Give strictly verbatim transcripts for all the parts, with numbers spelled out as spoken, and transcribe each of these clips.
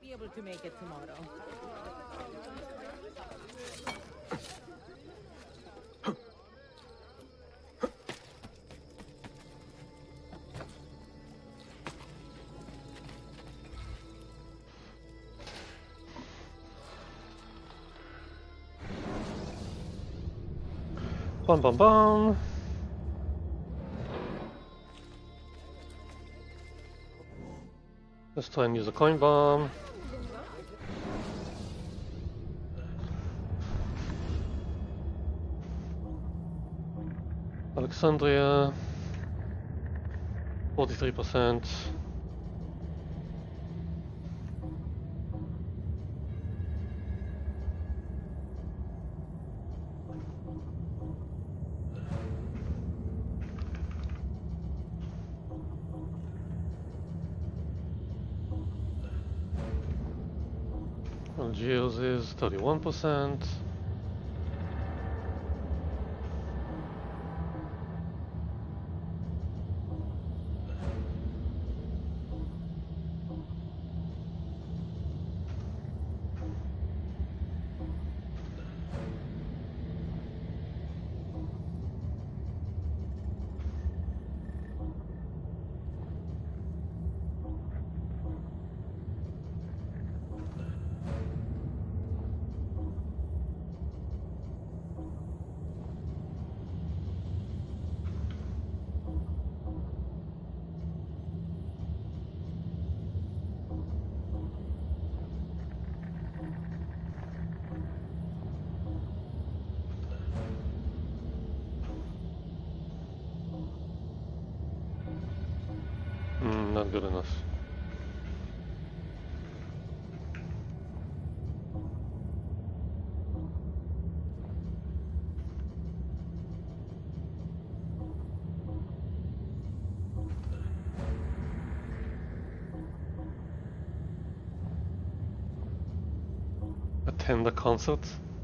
be able to make it tomorrow. Bum bum bum. Let's try and use a coin bomb. Alexandria, forty-three percent. Algiers is thirty-one percent. Mm, not good enough. Attend a concert?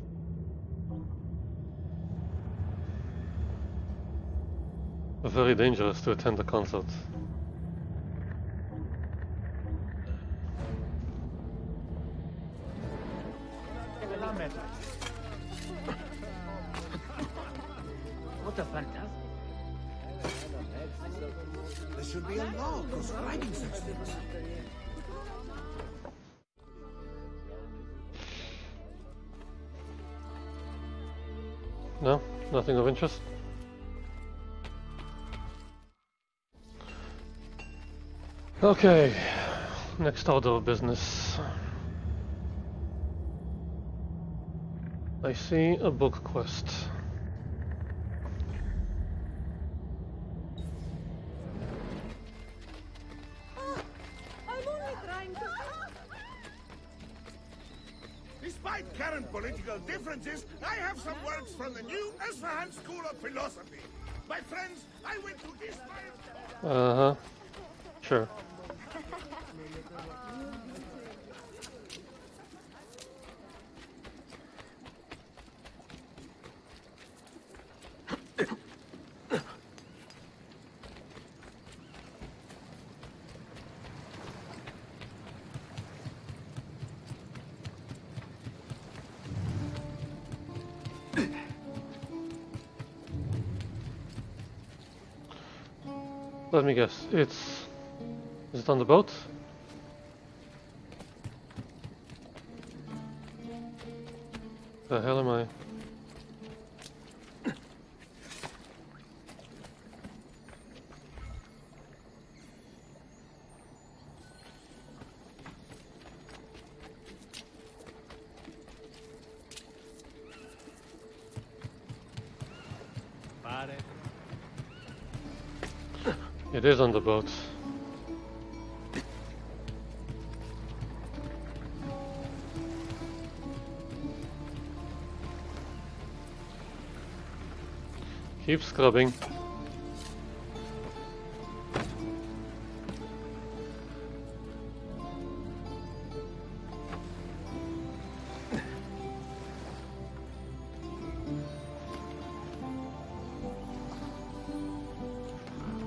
Very dangerous to attend a concert. What a fantastic. There should be a law prescribing such things. No? Nothing of interest? Okay, next order of business. I see a book quest. I'm only trying to... Despite current political differences, I have some works from the new Esfahan School of Philosophy. My friends, I went to this... Uh-huh. Sure. Let me guess, it's... Is it on the boat? The hell am I? It is on the boat. Keep scrubbing.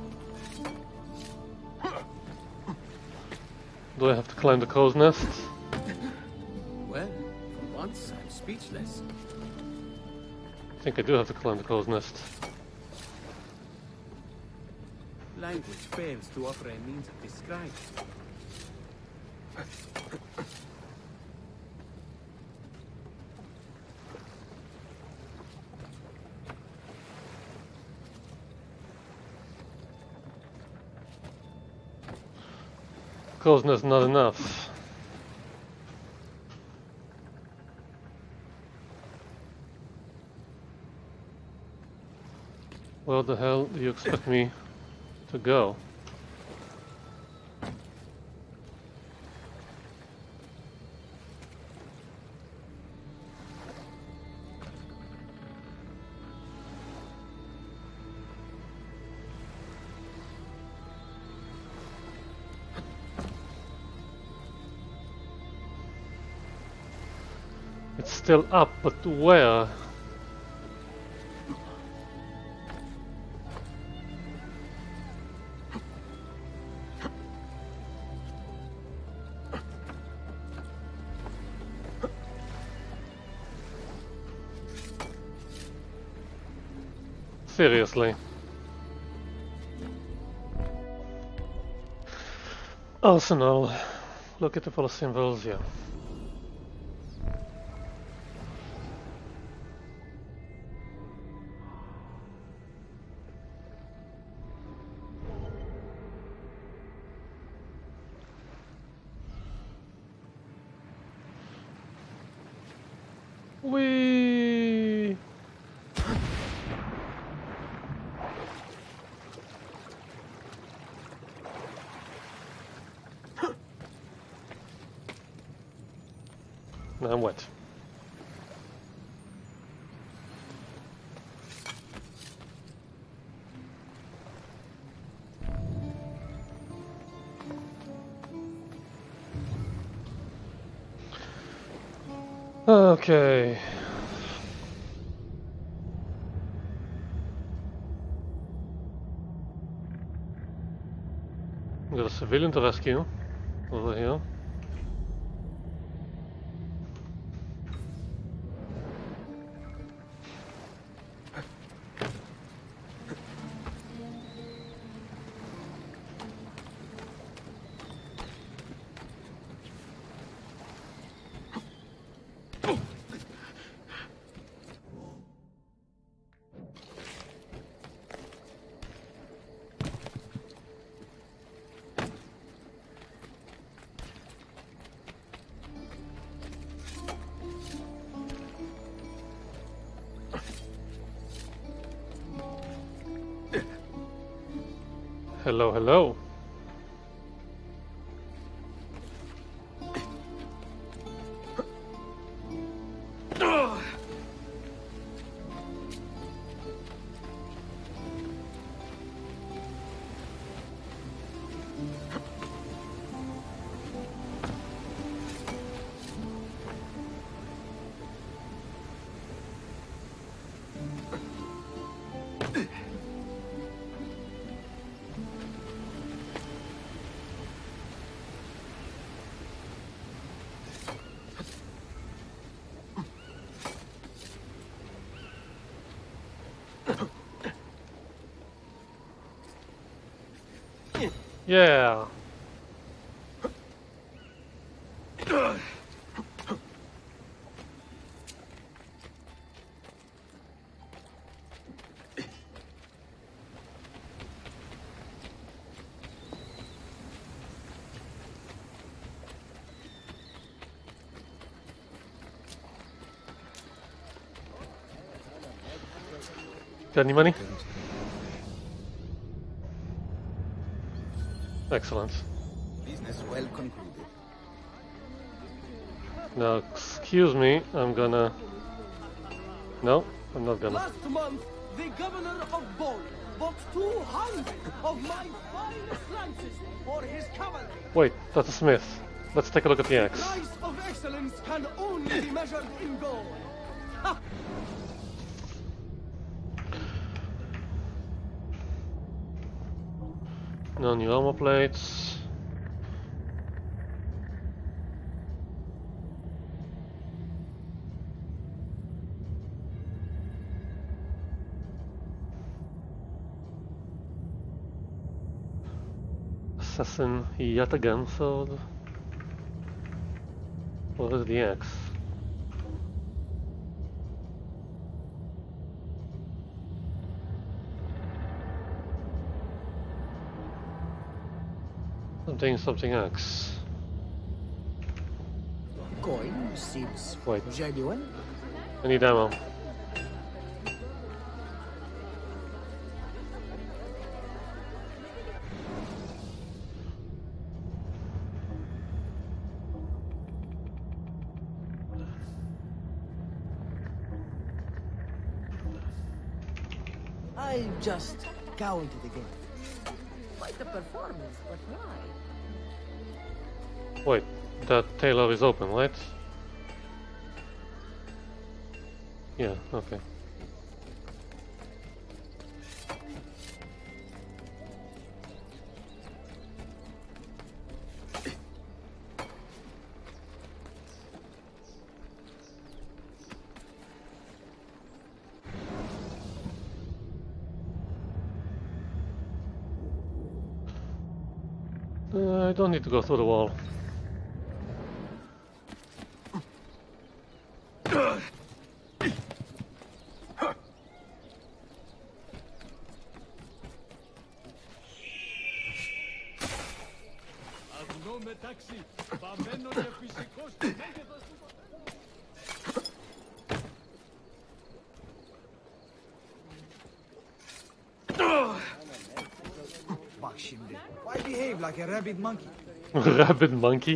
Do I have to climb the crow's nest? once, I'm speechless. I think I do have to climb the crow's nest. Language fails to offer a means of describing. Crow's nest not enough. Where the hell do you expect me to go? It's still up, but where? Seriously. Arsenal. Look at the full symbols, yeah. Whee! Now I'm wet. Okay. We got a civilian to rescue over here. Hello, hello. Yeah. Got any money? Excellent. Business well concluded. Now, excuse me, I'm gonna... No, I'm not gonna. Last month, the governor of Bol bought two hundred of my finest lances for his cavalry. Wait, that's a smith. Let's take a look at the axe. Price of excellence can only be measured in gold. Ha! No new armor plates. assassin yet again, so... What is the axe? Something, something axe. Coin seems Wait. genuine. I need ammo. I just counted again. Quite a performance, but why? Wait, that tailor is open, right? Yeah, okay. Uh, I don't need to go through the wall. Why behave like a rabid monkey? Rabid monkey?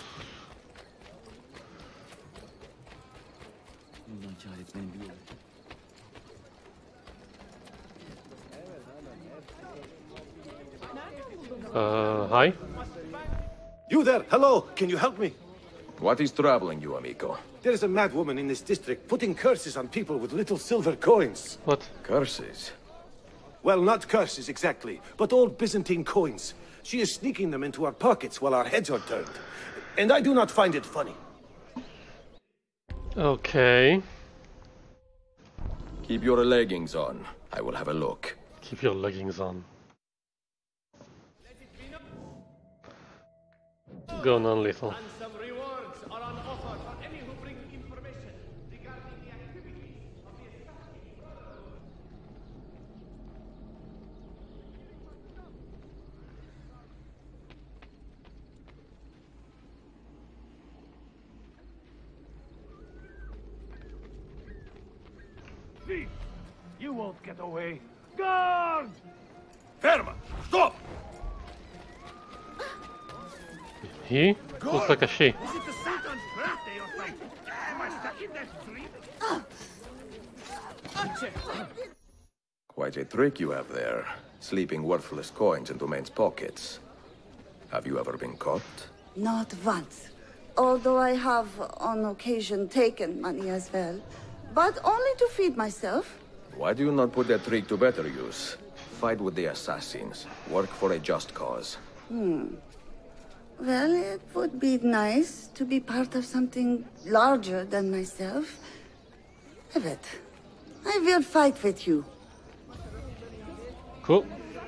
Uh, hi? You there! Hello! Can you help me? What is troubling you, amigo? There is a mad woman in this district putting curses on people with little silver coins. What? Curses? Well, not curses exactly, but old Byzantine coins. She is sneaking them into our pockets while our heads are turned. And I do not find it funny. Okay. Keep your leggings on. I will have a look. Keep your leggings on. Go non-lethal. And some rewards are on offer for any who bring information regarding the activities of the assassin brotherhood. Thief! You won't get away. Guard! Ferma! Stop! He? Looks like a she. Is it the Sultan's birthday or something? Am I stuck in that dream? Quite a trick you have there. Sleeping worthless coins into men's pockets. Have you ever been caught? Not once. Although I have, on occasion, taken money as well. But only to feed myself. Why do you not put that trick to better use? Fight with the assassins. Work for a just cause. Hmm. Well, it would be nice to be part of something larger than myself. But I will fight with you. Cool.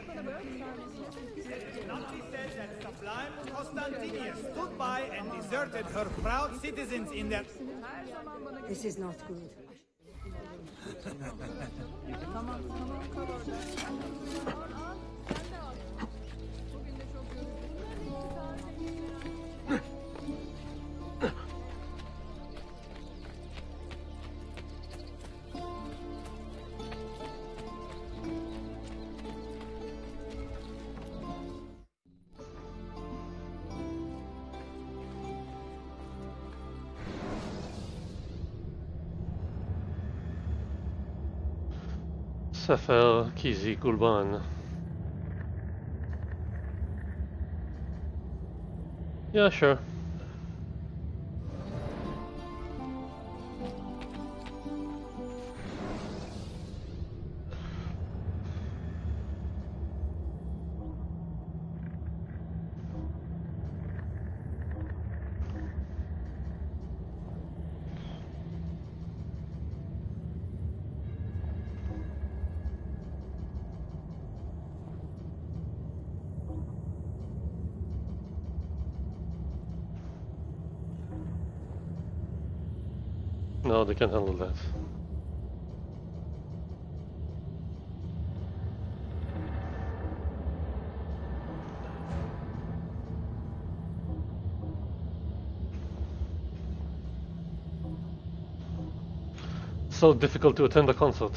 Constantinia stood by and deserted her proud citizens in their... This is not good. Sefer Kizi Gulban. Yeah, sure. No, they can handle that. So difficult to attend a concert.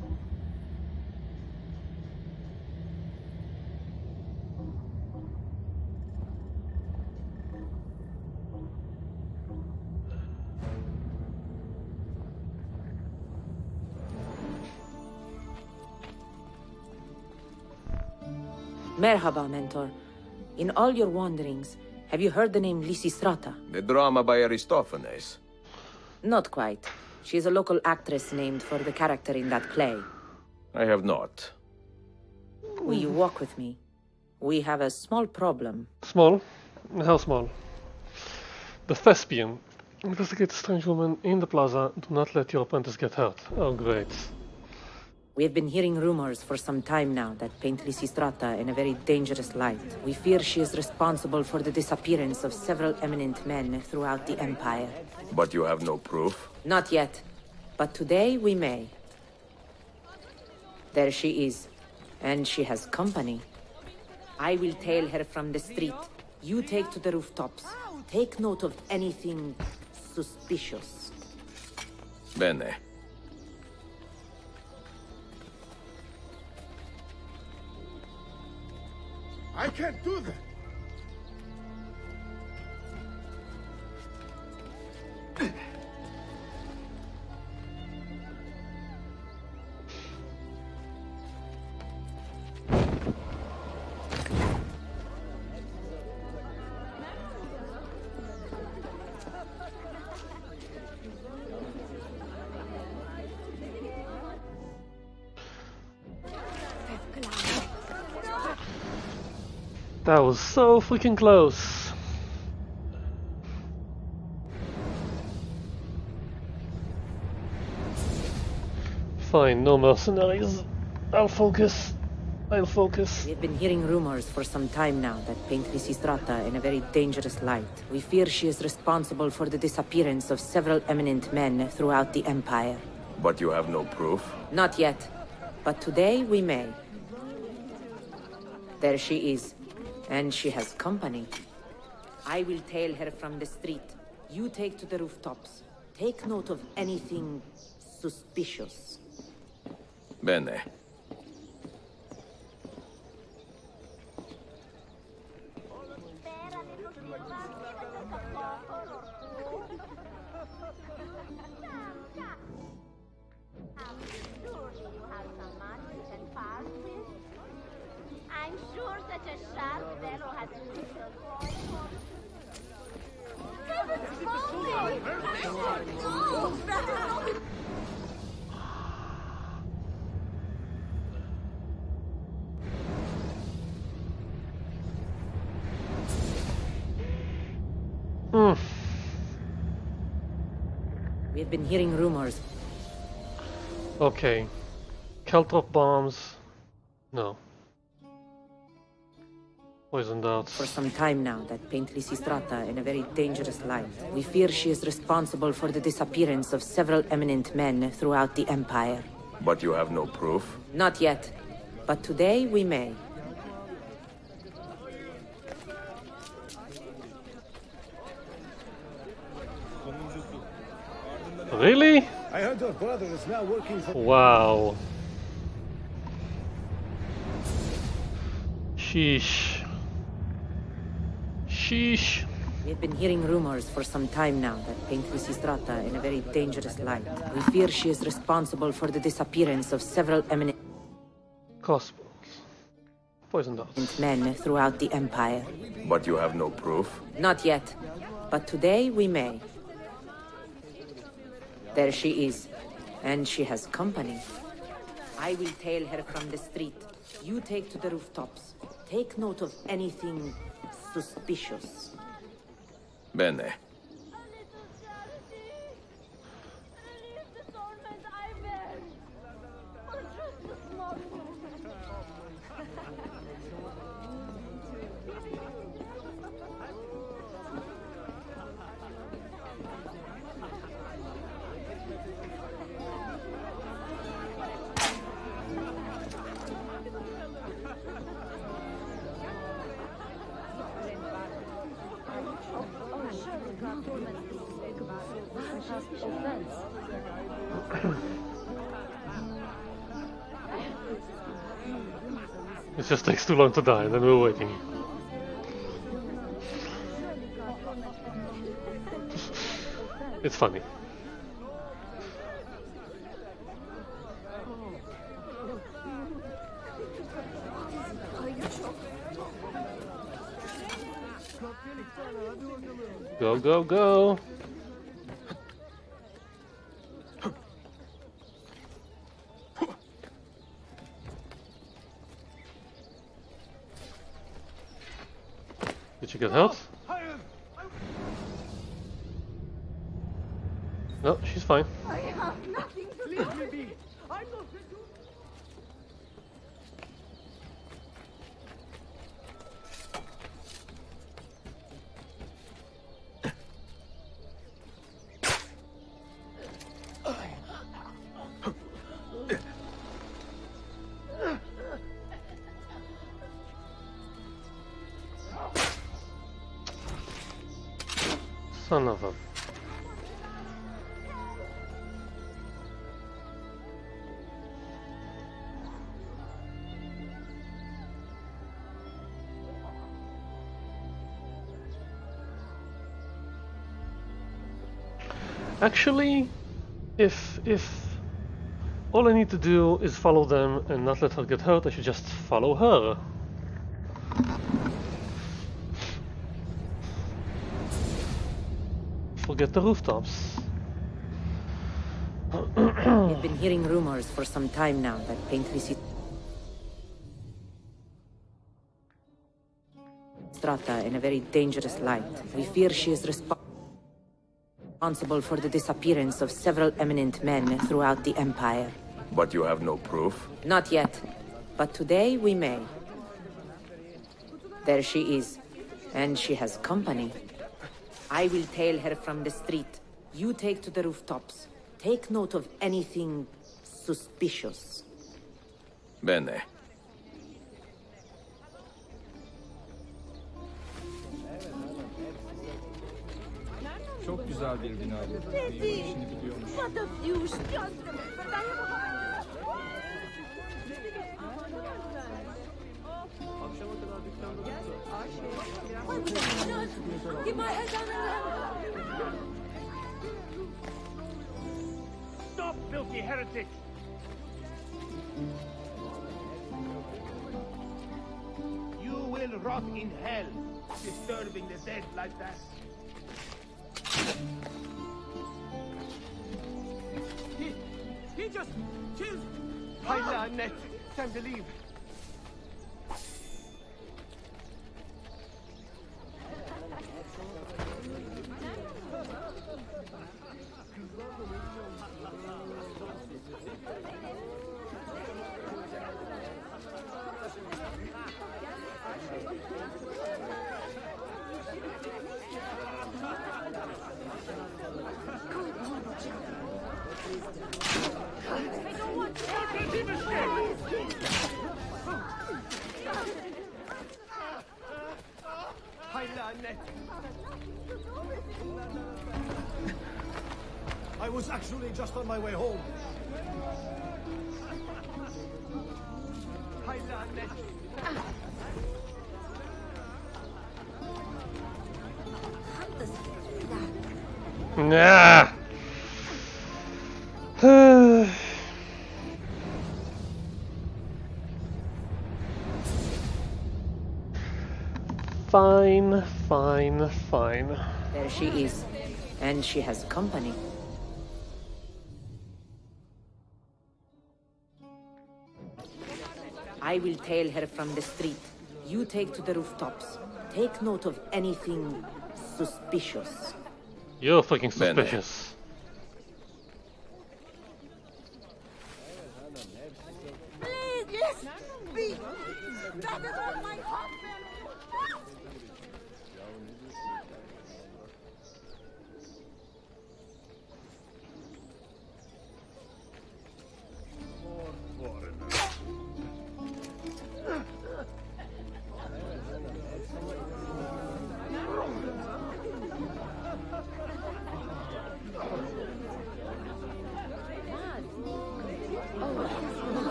Merhaba, Mentor. In all your wanderings, have you heard the name Lysistrata? The drama by Aristophanes. Not quite. She is a local actress named for the character in that play. I have not. Will you walk with me? We have a small problem. Small? How small? The thespian. Investigate a strange woman in the plaza. Do not let your apprentice get hurt. Oh, great. We have been hearing rumors for some time now that paint Lysistrata in a very dangerous light. We fear she is responsible for the disappearance of several eminent men throughout the Empire. But you have no proof? Not yet. But today we may. There she is. And she has company. I will tail her from the street. You take to the rooftops. Take note of anything suspicious. Bene. I can't do that. That was so freaking close. Fine, no mercenaries. I'll focus. I'll focus. We've been hearing rumors for some time now that paint Lysistrata in a very dangerous light. We fear she is responsible for the disappearance of several eminent men throughout the Empire. But you have no proof? Not yet. But today we may. There she is. And she has company. I will tail her from the street. You take to the rooftops. Take note of anything suspicious. Bene. I'm sure such a sharp fellow has little Mm. We've been hearing rumors. Okay. Caltrop bombs. No. Poison darts. For some time now that paint Lysistrata in a very dangerous light. We fear she is responsible for the disappearance of several eminent men throughout the Empire. But you have no proof? Not yet. But today we may. Really? I heard your brother is now working for... Wow. Sheesh. Sheesh. We've been hearing rumors for some time now that paint Lysistrata in a very dangerous light. We fear she is responsible for the disappearance of several eminent Crossbows. Poison darts. men throughout the Empire. But you have no proof? Not yet. But today we may. There she is. And she has company. I will tail her from the street. You take to the rooftops. Take note of anything suspicious. Bene. It just takes too long to die, and then we're waiting. It's funny. Go, go, go! Did you get health? No, she's fine. I have nothing to leave me be. I'm not Son of a... Actually, if if all I need to do is follow them and not let her get hurt, I should just follow her. Forget the rooftops. We've been hearing rumors for some time now that Paintless Strata in a very dangerous light. We fear she is responsible responsible for the disappearance of several eminent men throughout the Empire. But you have no proof? Not yet. But today we may. There she is. And she has company. I will tail her from the street. You take to the rooftops. Take note of anything suspicious. Bene. Çok güzel bir bina bu. Mimar işini biliyormuş. What a view! Just remember, I have a... Akşama kadar dükkanda Keep my head down and Stop, filthy heretic! You will rot in hell, disturbing the dead like that. He, he just killed. Hyla and Net, time to leave. I was actually just on my way home. Nah. Fine, fine, fine. There she is. And she has company. I will tail her from the street. You take to the rooftops. Take note of anything suspicious. You're fucking suspicious. please, yes! Be! That is all my husband!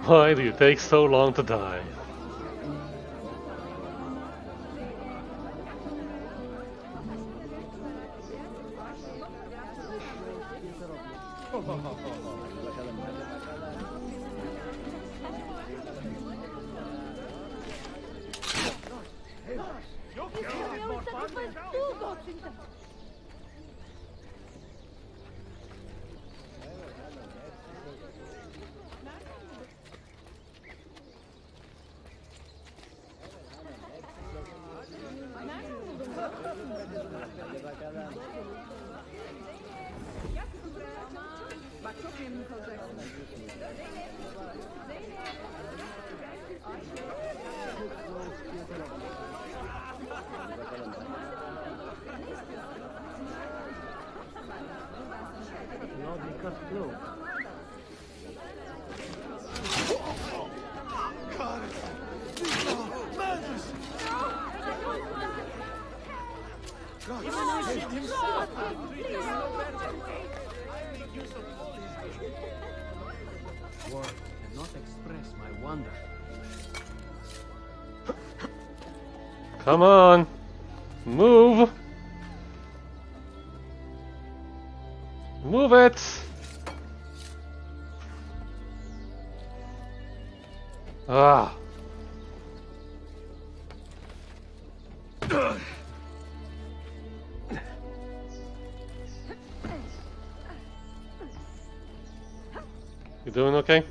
Why do you take so long to die? Words cannot express my wonder. Come on! Move! Move it! Ah! You doing okay?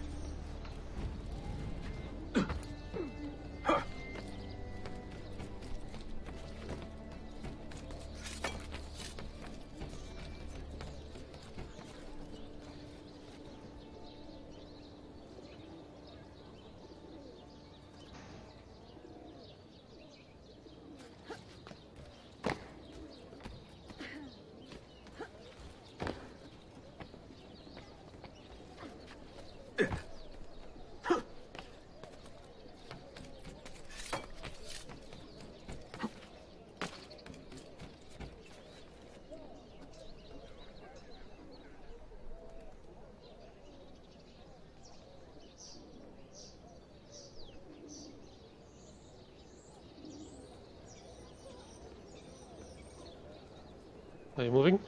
Are you moving?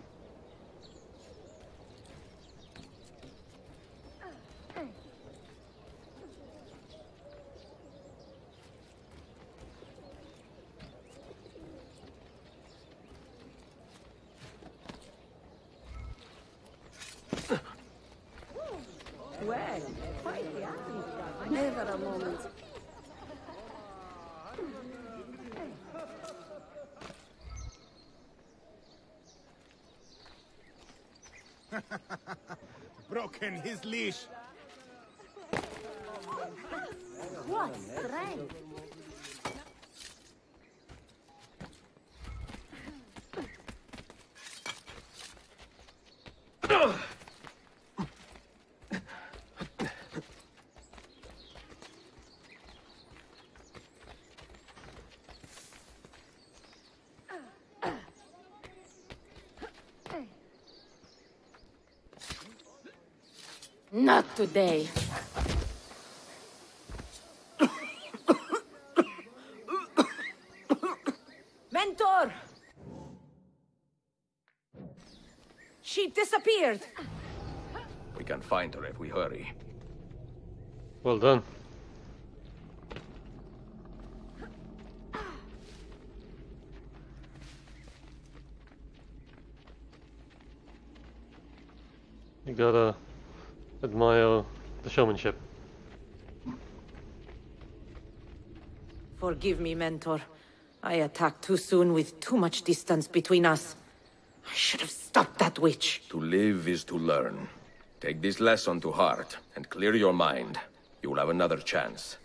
Well, quite young. Never a moment. Broken his leash. What strength! Not today. Mentor! She disappeared. We can find her if we hurry. Well done. You gotta admire the showmanship. Forgive me, Mentor. I attacked too soon with too much distance between us. I should have stopped that witch. To live is to learn. Take this lesson to heart and clear your mind. You'll have another chance.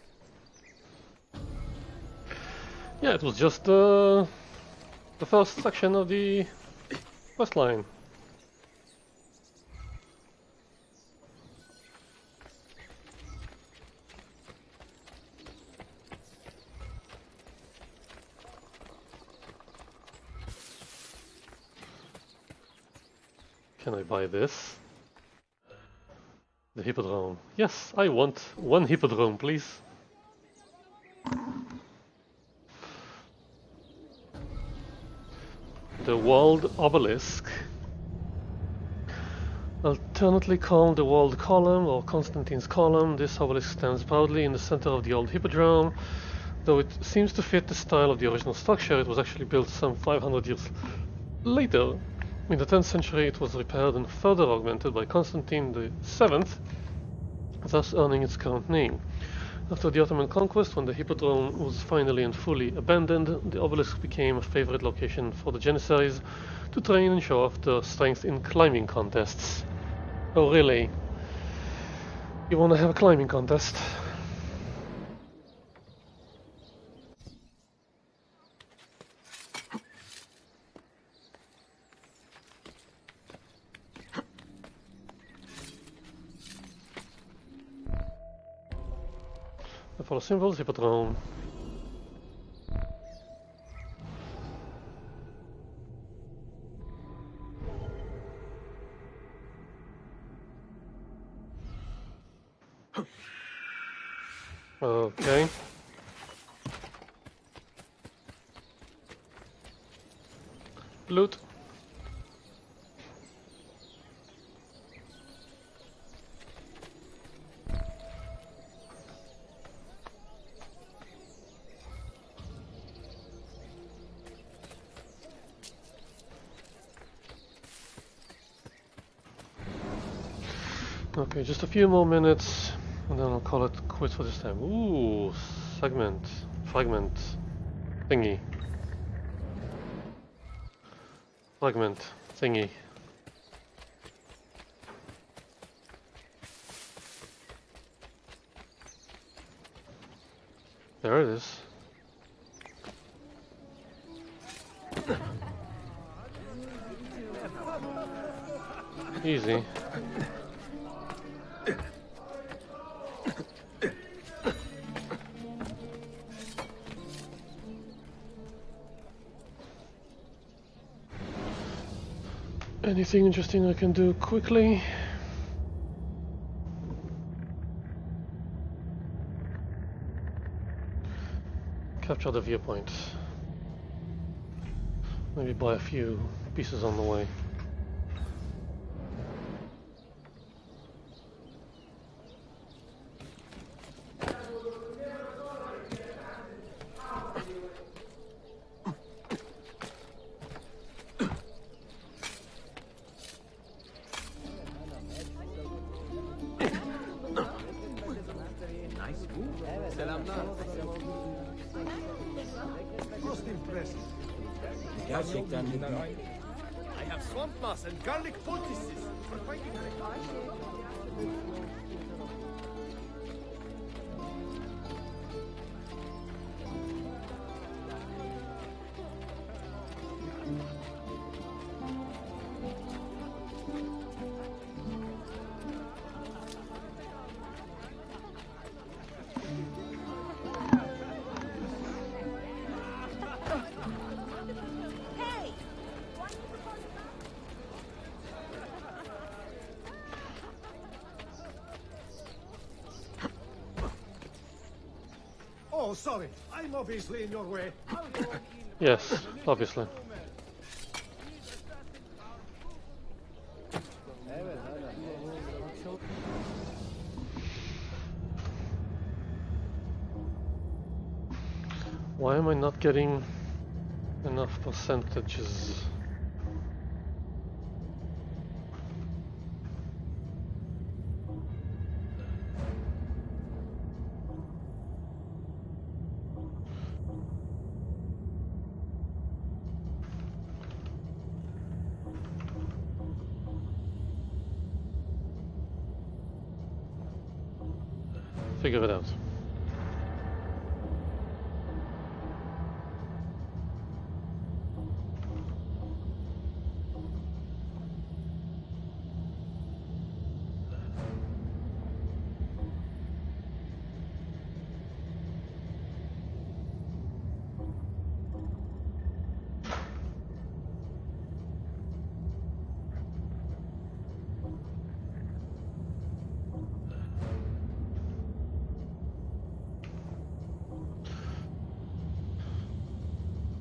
Yeah, it was just uh, the first section of the quest line. Can I buy this? The hippodrome. Yes, I want one hippodrome, please. The walled obelisk. Alternately called the walled column or Constantine's column, this obelisk stands proudly in the center of the old hippodrome. Though it seems to fit the style of the original structure, it was actually built some five hundred years later. In the tenth century it was repaired and further augmented by Constantine the seventh, thus earning its current name. After the Ottoman conquest, when the hippodrome was finally and fully abandoned, the obelisk became a favorite location for the Janissaries to train and show off their strength in climbing contests. Oh really? You want to have a climbing contest? For the symbols, hippodrome. Okay. Loot. Okay, just a few more minutes, and then I'll call it quits for this time. Ooh, segment, fragment, thingy. Fragment, thingy. There it is. Easy. Anything interesting I can do quickly? Capture the viewpoint. Maybe buy a few pieces on the way. Gerçekten de I have swamp moss and garlic poultices for fighting. Oh, sorry. I'm obviously in your way. Yes, obviously. Why am I not getting enough percentages? Figure it out.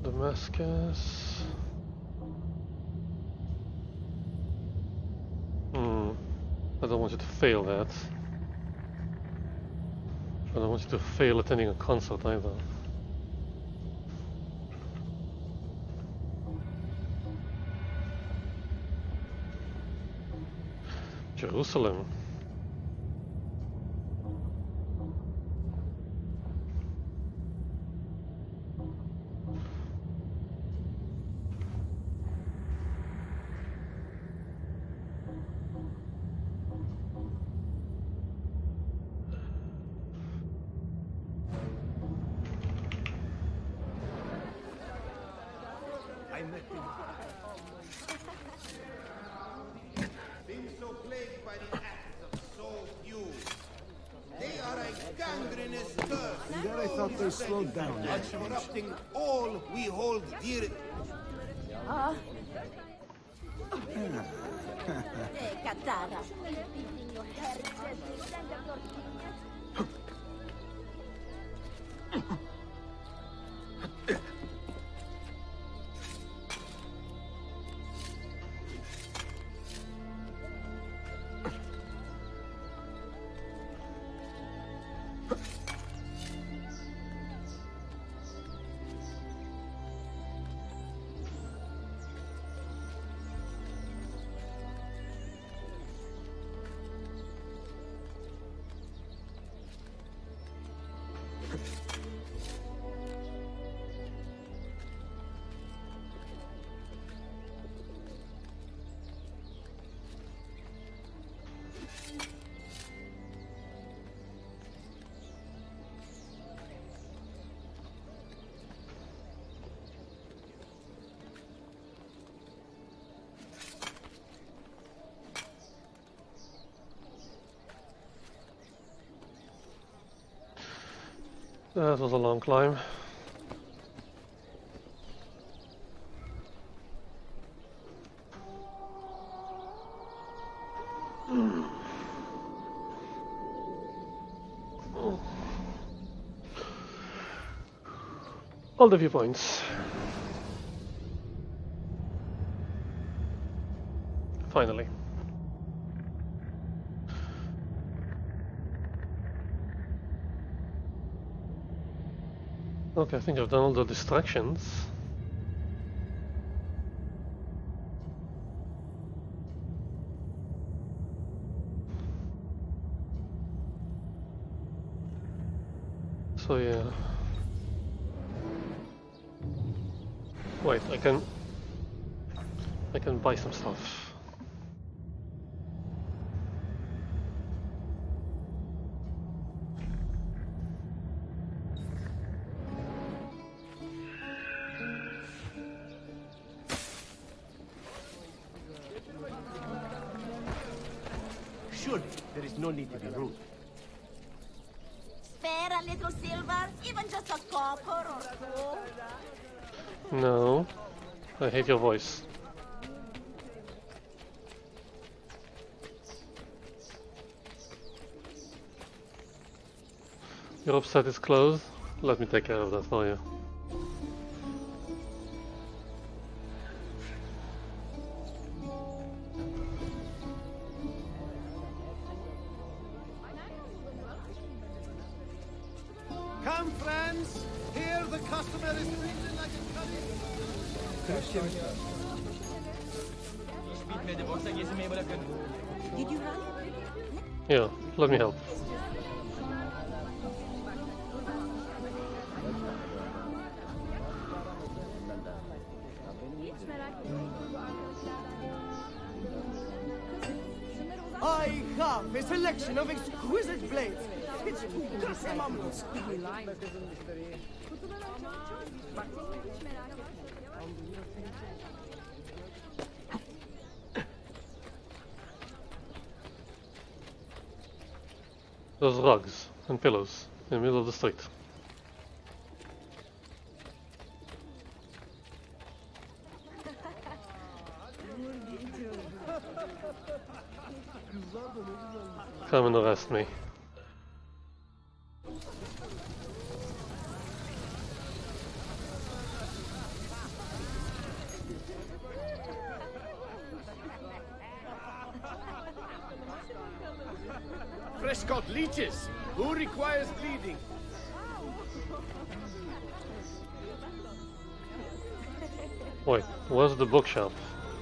Damascus. Hmm. I don't want you to fail that. I don't want you to fail attending a concert either. Jerusalem. I met him. Been so plagued by the acts of so few. They are a gangrenous thirst. And there I thought they slowed down. And corrupting all we hold dear. Ah. Hey, Katara. That was a long climb. Mm. Oh. All the viewpoints. Finally. Okay, I think I've done all the distractions. So yeah. Wait, I can I can buy some stuff. Surely, there is no need to be rude. Spare a little silver, even just a copper or two. No. I hate your voice. Your upset is closed. Let me take care of that for you. Come, friends! Here the customer is treated like a Christian. Did you run? Yeah, let me help. I have a selection of exquisite blades. It's too customized. Those rugs and pillows in the middle of the street. Come and arrest me. fresh-caught leeches. Who requires bleeding? Wait, where's the bookshop?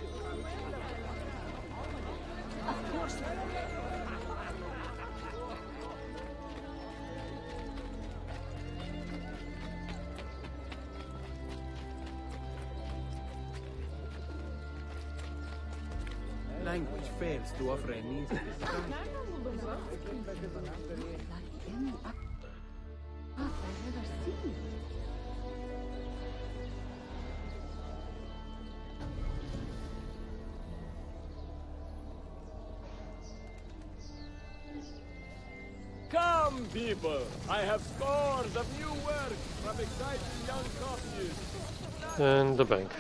Language fails to offer an instant. Come, people! I have scores of new work from exciting young copyists. And the bank.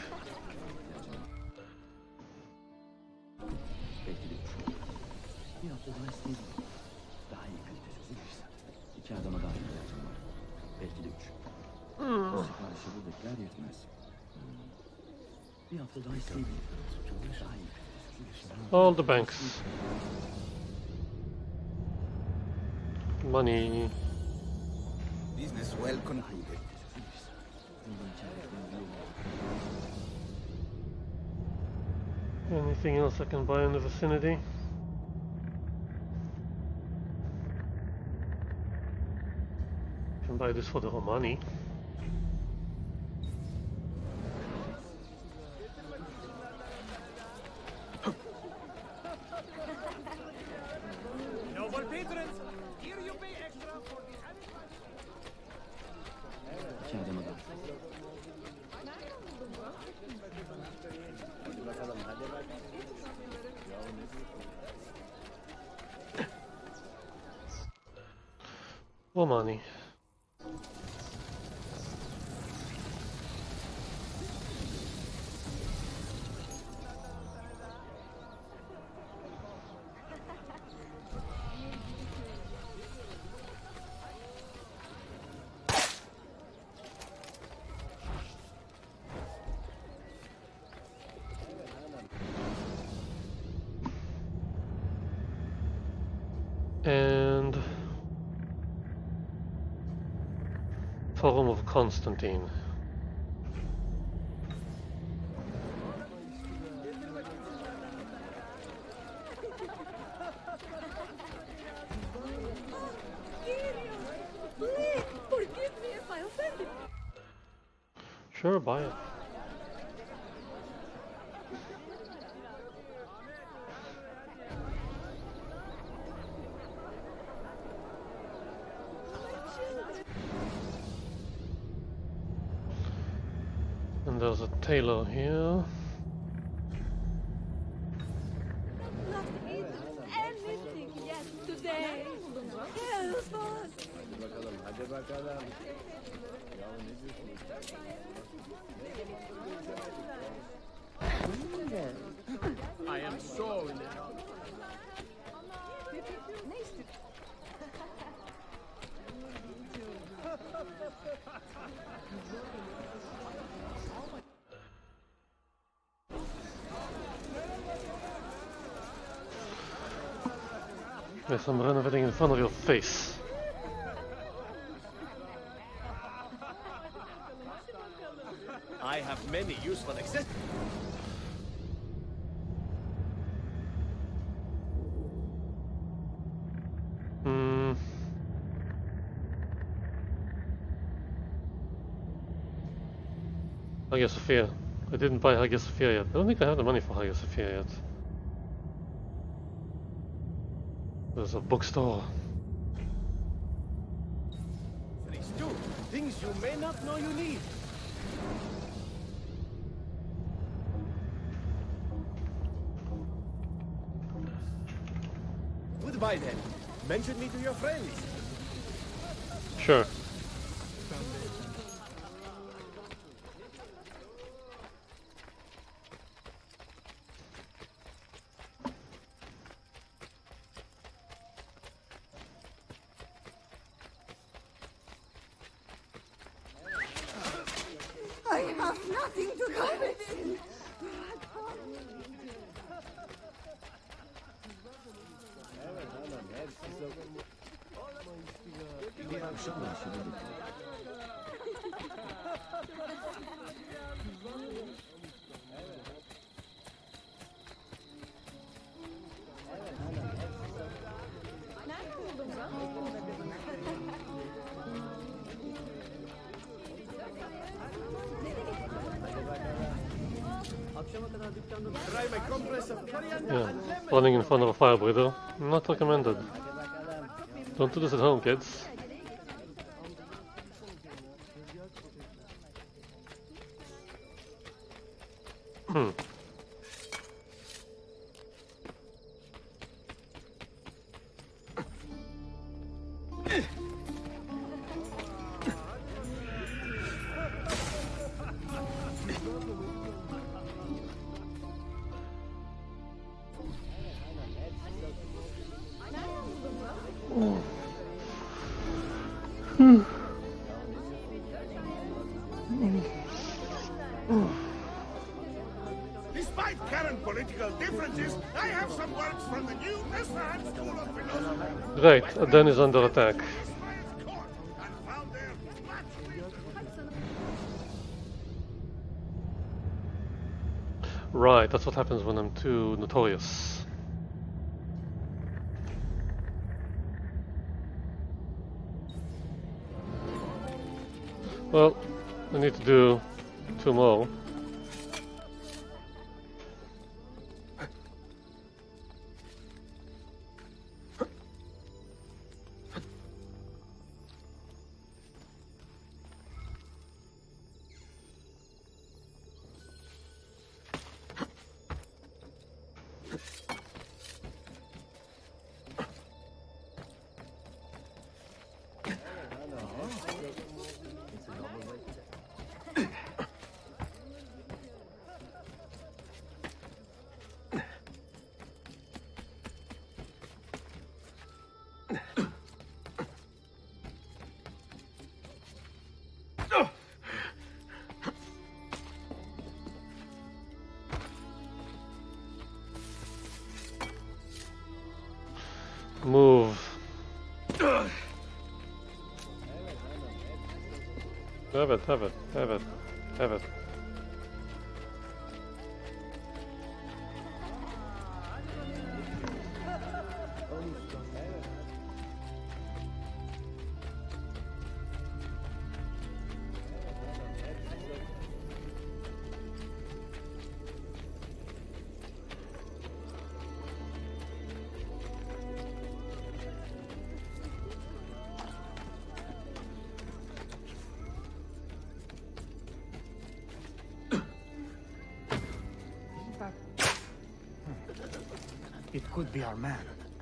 All the banks. Money. Business well concluded. Anything else I can buy in the vicinity? Can buy this for the Romani. Noble patrons, here you pay extra for the Romani. And Forum of Constantine. Please, forgive me if I offended. Sure, buy it. And there's a tailor here. Not eaten anything yet today. Help us. I am so in it. Yes, I'm renovating in front of your face. I have many useful accessories. Hmm. Hagia Sophia. I didn't buy Hagia Sophia yet. I don't think I have the money for Hagia Sophia yet. There's a bookstore. Phase two. Things you may not know you need. Goodbye then. Mention me to your friends. Sure. I have nothing to go with it. Yeah, running in front of a fire breather, not recommended. Don't do this at home, kids. Hmm. Despite current political differences, I have some works from the new Isfahan School of Philosophy. Great, Aden is under attack. Right, that's what happens when I'm too notorious. Well, I need to do two more. Move. Have it, have it, have it, have it. It could be our man.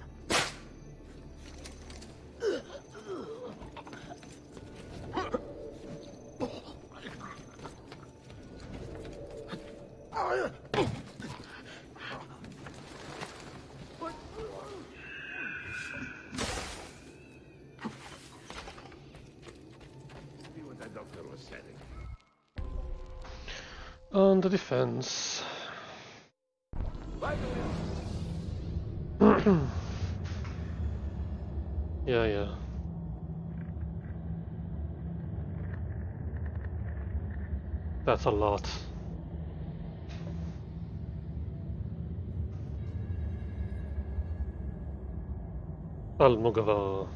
See what that doctor was saying. On the defense. Yeah, yeah. That's a lot. Almogava.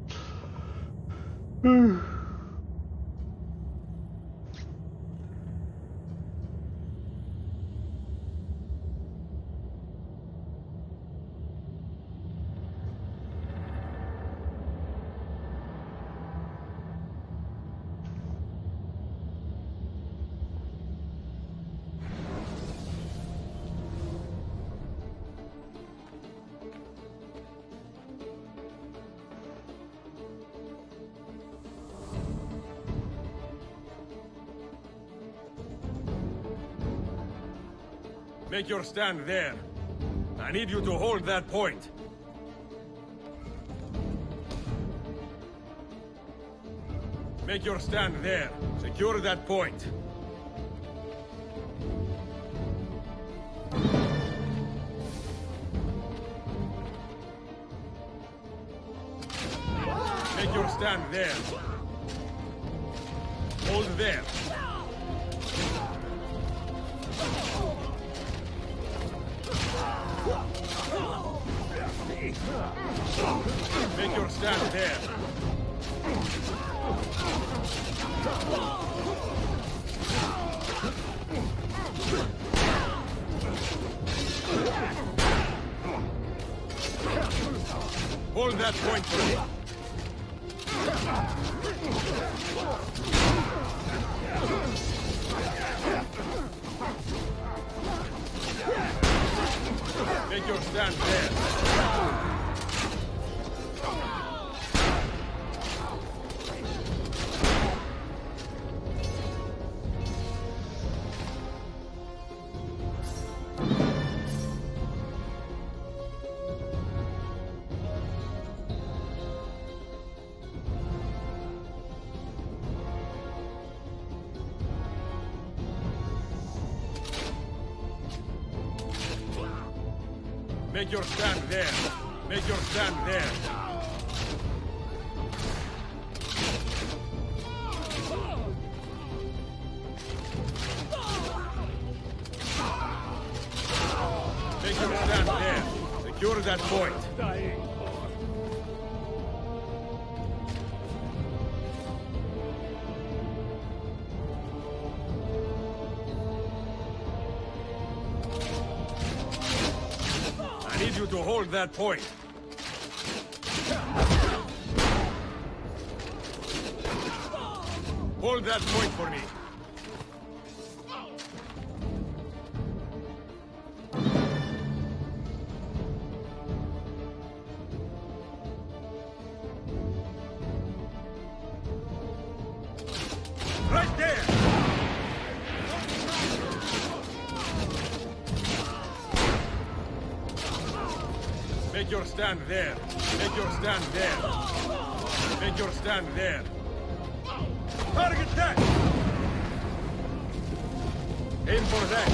Make your stand there. I need you to hold that point. Make your stand there. Secure that point. your stand there. Hold there. Make your stand there. Hold that point for me. Make your stand there. Make your stand there. Make your stand there. Make your stand there. Secure that point. I need you to hold that point. Hold that point for me. Right there! Make your stand there. Make your stand there. Make your stand there. Target that! Aim for that.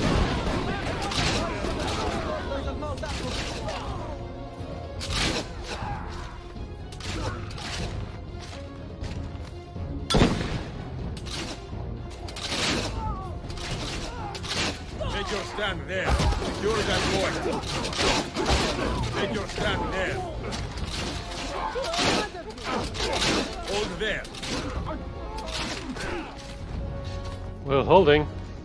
Make your stand there. Secure that point. Make your stand there. Hold there. We're holding.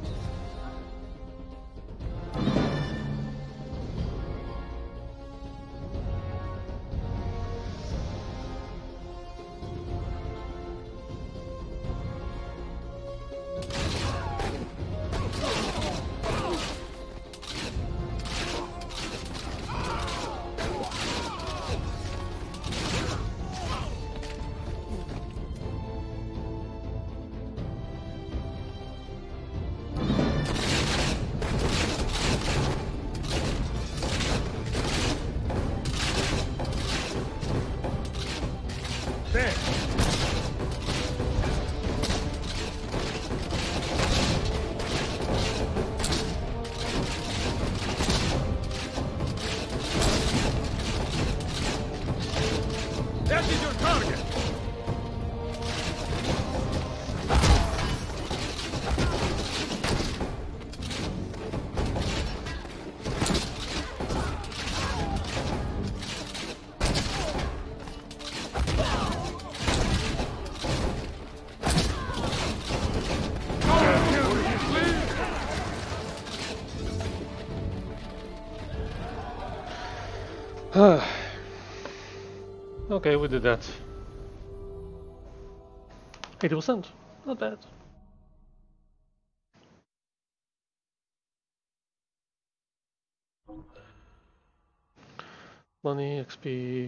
That is your target. Okay, we did that. eighty percent, not bad. Money, X P,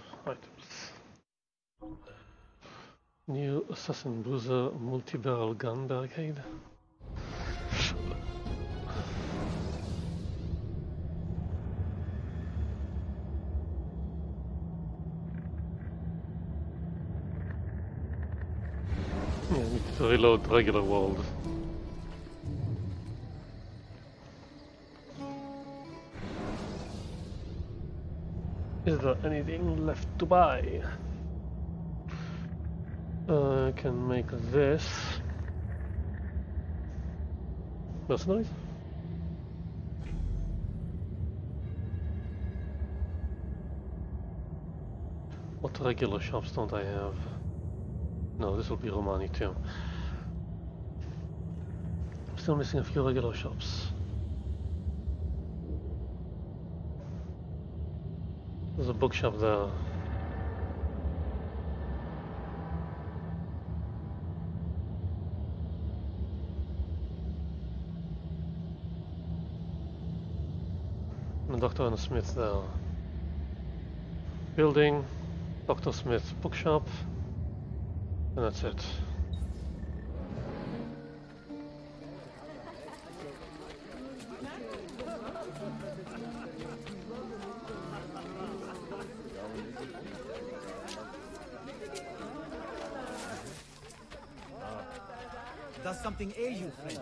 items. New Assassin Bruiser multi-barrel gun barricade. Yeah, I need to reload regular world. Is there anything left to buy? Uh, I can make this. Mercenaries? What regular shops don't I have? No, this will be Romani too. I'm still missing a few regular shops. There's a bookshop there. And a doctor and a smith there. Building, Doctor Smith bookshop, and that's it. Does something ail you, friend?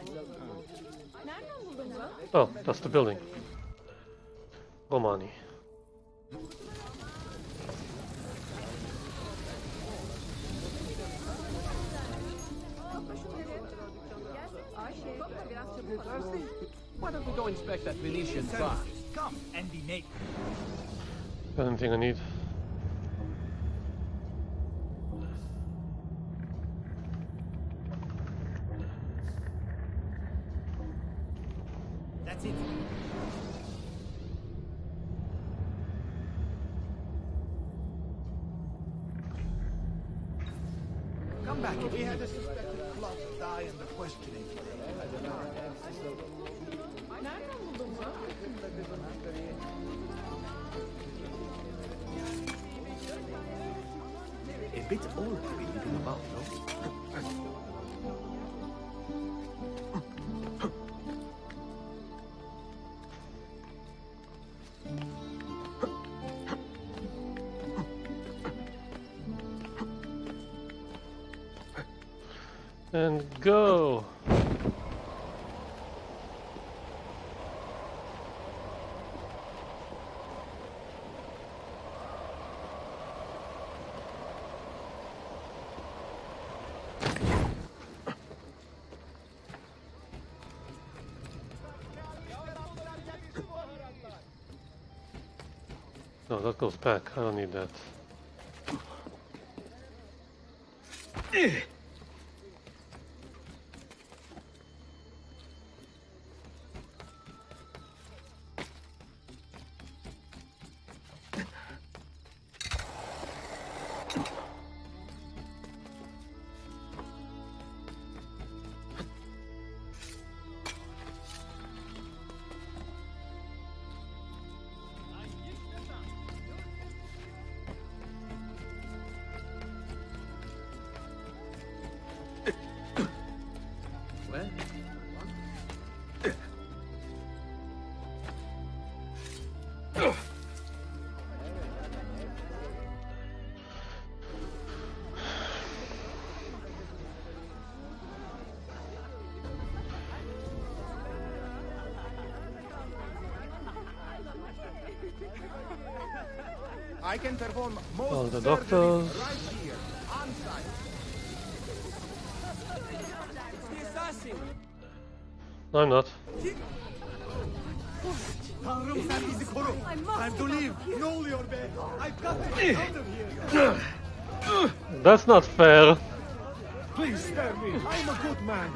Oh, that's the building. Romani. Why don't we go inspect that Venetian bar? Come and be naked. Got anything I need? That's it. Come back. We had a suspected plot die in the questioning. A bit old to be living about, no? And go! No, that goes back. I don't need that. I can perform most All the surgeries doctors. right here, on site. It's the assassin! No, I'm not. Time to leave. Know your bed. I've got to get out of here. That's not fair. Please spare me. I'm a good man.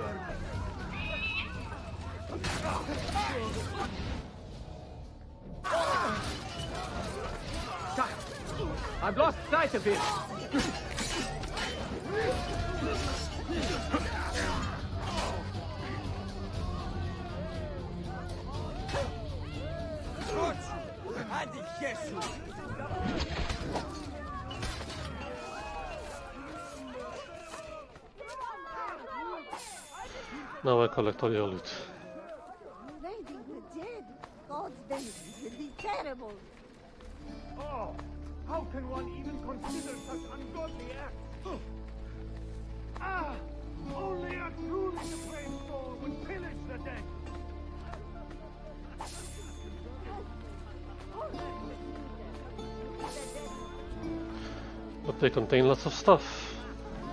I've lost sight of him! Now I collect all your loot. Raiding the dead. God's vengeance would be terrible. Oh, how can one even consider such ungodly acts? Ah, only a truly depraved soul would pillage the dead. But they contain lots of stuff.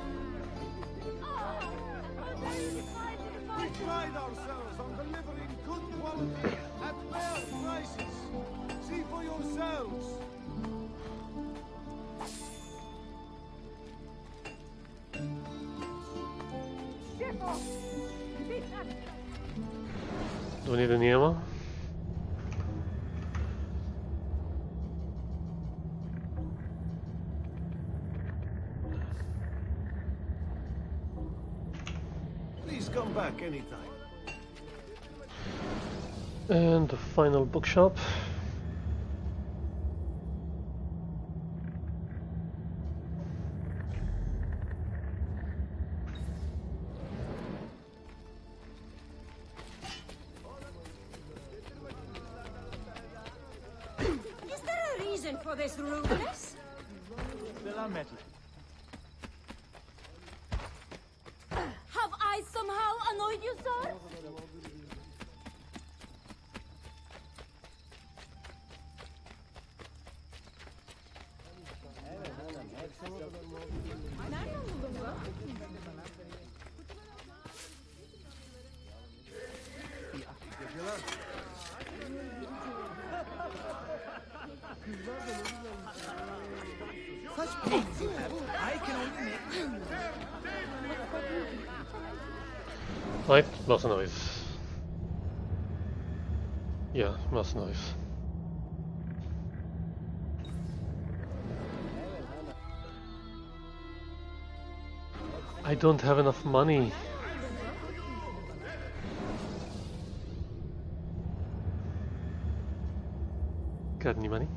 pride ourselves on delivering good quality at fair prices. See for yourselves. Do we need any ammo? Please come back anytime. And the final bookshop. Is there a reason for this rudeness? Have I somehow annoyed you, sir? Nereden buldun bunu? Such pains you have. I can only make. Right, muscle noise. Yeah, muscle noise. I don't have enough money. Got any money?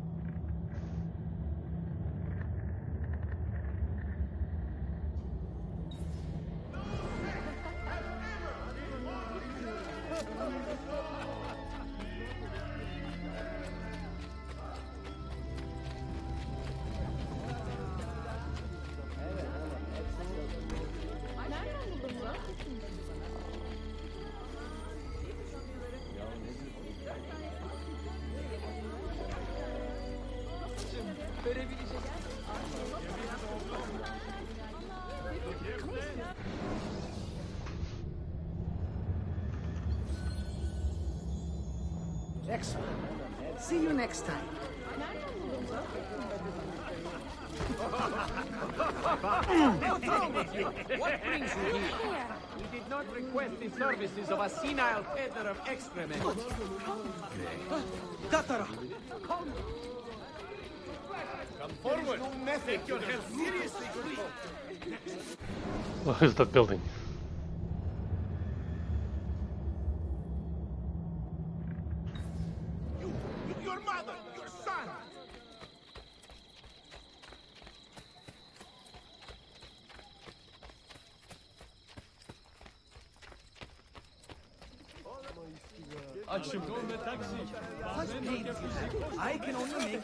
Excellent. See you next time. What's wrong with you? What brings you here? We did not request the services of a senile peddler of excrement. Tatara! Come forward. No method. Take your health seriously, good folk. What is that building? You, your mother, your son. Such pains you have. I can only make.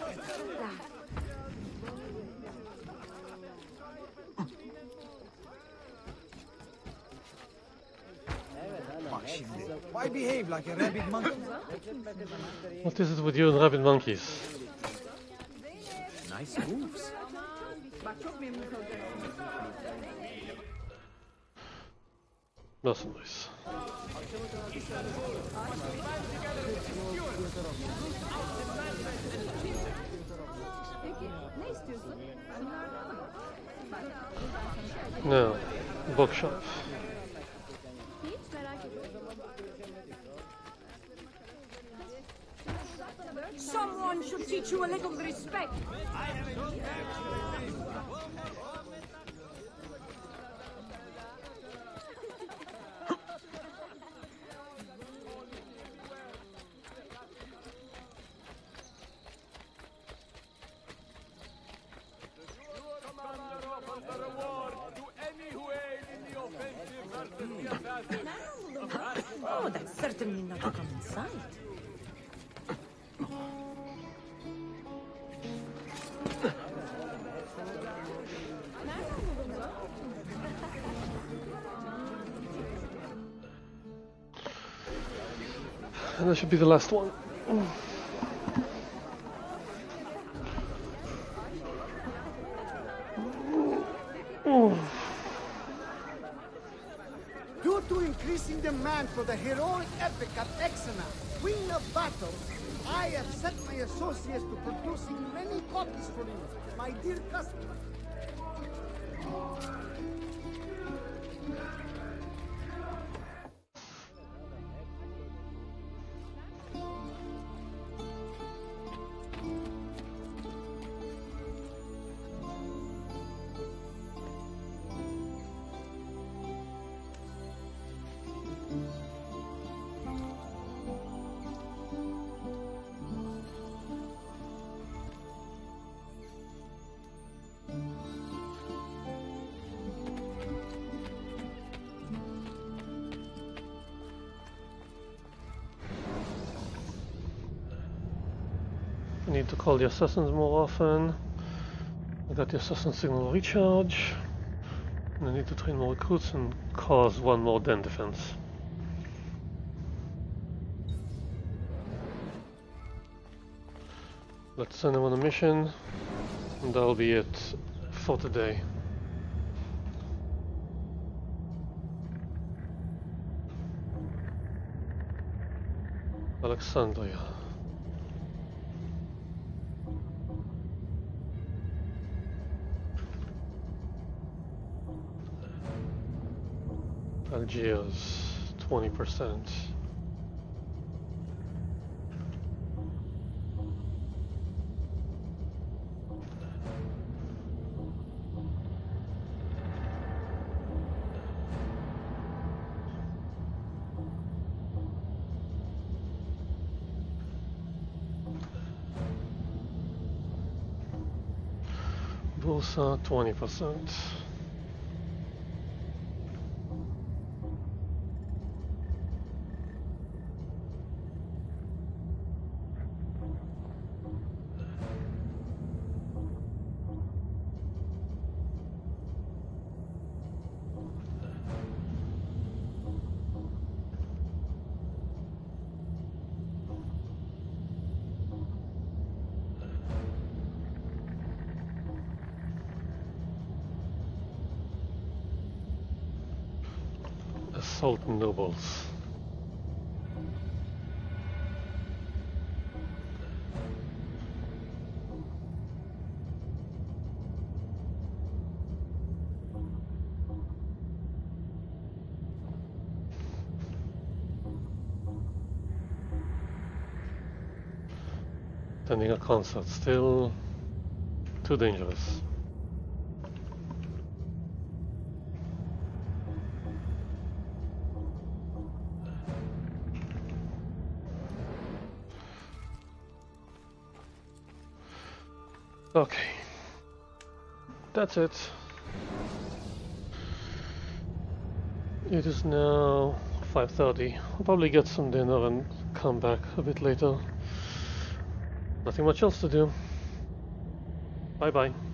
Why behave like a rabid monkey? What is it with you and rabid monkeys? Nice moves. Muscle noise. No, bookshop. Someone should teach you a little respect. Oh, that's certainly not a common sight. And that should be the last one. Good to increasing demand for the heroic epic of Exena, Queen of Battles, I have set my associates to producing many copies for you, my dear customer. I need to call the assassins more often. I got the assassin signal recharge. And I need to train more recruits and cause one more den defense. Let's send him on a mission, and that'll be it for today. Alexandria. Algiers, twenty percent. Bursa, twenty percent. Assault nobles. Attending a concert, still too dangerous. Okay, that's it. It is now five thirty. I'll probably get some dinner and come back a bit later. Nothing much else to do. Bye bye.